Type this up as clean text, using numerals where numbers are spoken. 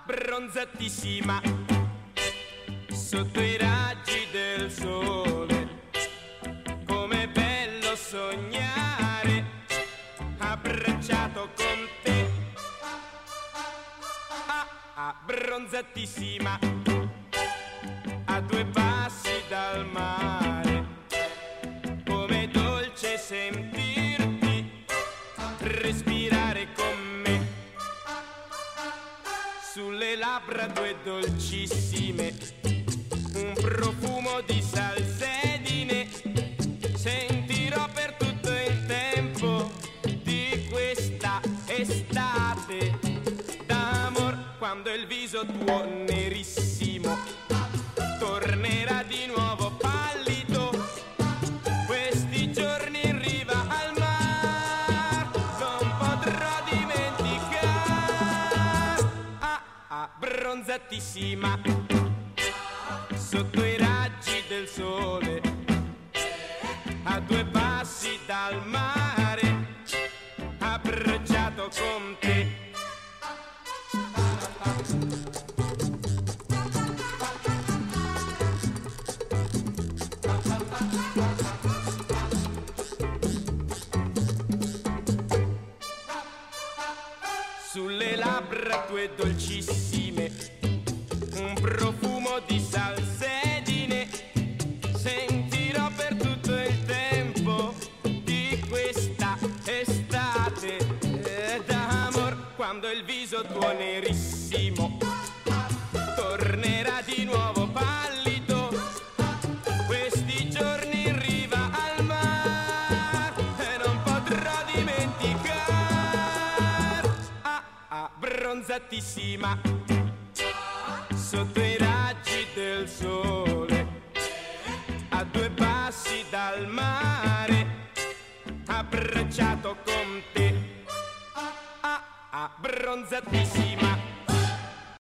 abbronzatissima sotto i raggi del sole. Com'è bello sognare abbracciato con te, abbronzatissima a due passi dal mare. Com'è dolce sentirti respirare con me, sulle labbra due dolcissime, un profumo di salsedine. Sentirò per tutto il tempo di questa estate d'amor, quando il viso tuo nerissimo tornerà di nuovo pallido. Questi giorni in riva al mar non potrò dimenticare, abbronzatissima sotto i raggi del sole, a due passi dal mare, abbracciato con te. Sulle labbra tue dolcissime, un profumo di salsedine. Sentirò per tutto il tempo di questa estate d'amor, quando il viso tuo nerissimo tornerà di nuovo pallido. Questi giorni in riva al mar non potrò dimenticare, abbronzatissima sotto i raggi del sole, a due passi dal mare, abbracciato con te, abbronzatissima.